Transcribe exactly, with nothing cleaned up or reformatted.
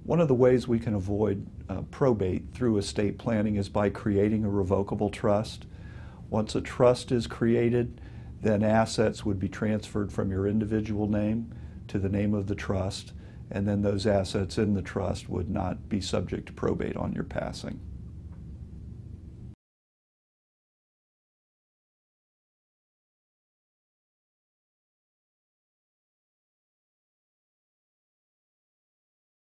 One of the ways we can avoid uh, probate through estate planning is by creating a revocable trust. Once a trust is created, then assets would be transferred from your individual name to the name of the trust, and then those assets in the trust would not be subject to probate on your passing.